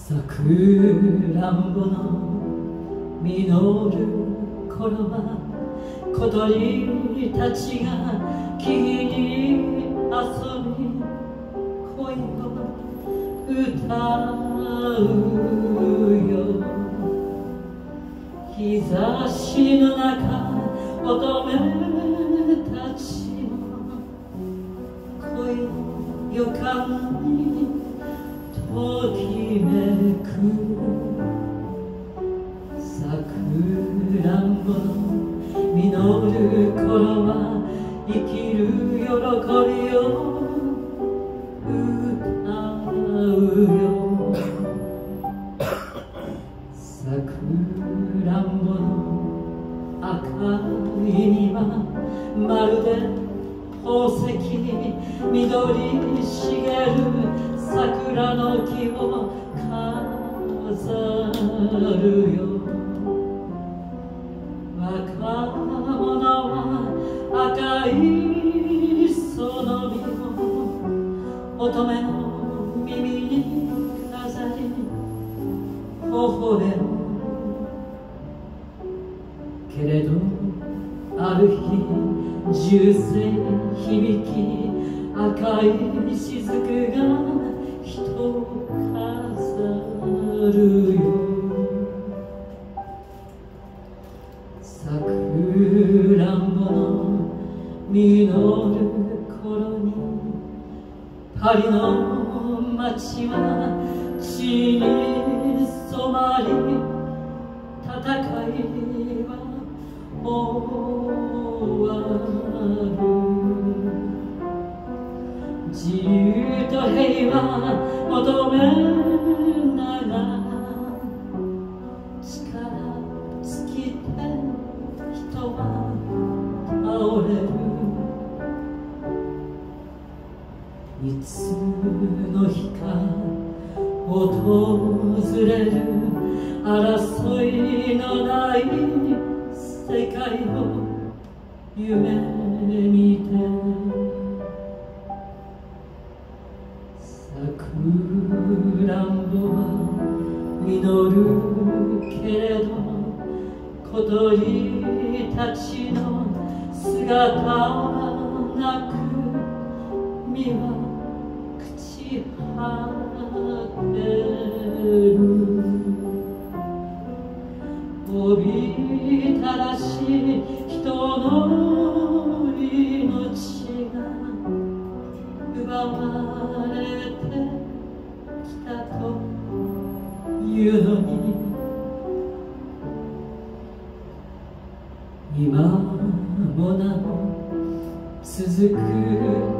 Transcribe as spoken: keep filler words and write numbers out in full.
さくらんぼの実る頃は小鳥たちが木に遊び恋を歌うよ。日差しの中乙女たちも恋の予感にときめく。さくらんぼの実る頃は生きる喜びを歌うよ。さくらんぼの赤い実はまるで宝石、緑茂る桜の木を飾るよ。若者は赤いその実を乙女の耳に飾り微笑む。けれどある日銃声響き赤い雫が人を飾るよ。さくらんぼの実る頃にパリの街は血に染まり戦いは終わる。自由と平和求めながら力尽きて人は倒れる。いつの日か訪れる争いのない世界を夢見て。さくらんぼは実るけれど小鳥たちの姿はなく実は朽ち果てる。おびただしい人の命が奪われてきたというのに今もなお続く